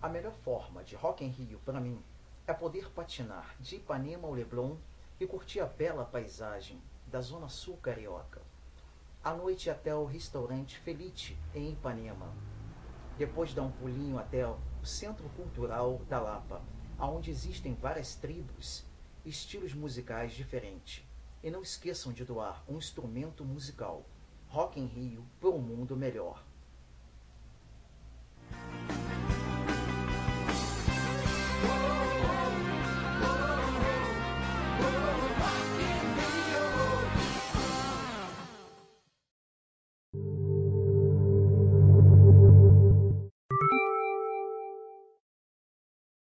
A melhor forma de Rock em Rio para mim é poder patinar de Ipanema ao Leblon e curtir a bela paisagem da Zona Sul carioca. À noite até o restaurante Felite em Ipanema. Depois dá um pulinho até o Centro Cultural da Lapa, onde existem várias tribos, estilos musicais diferentes. E não esqueçam de doar um instrumento musical. Rock em Rio para um mundo melhor.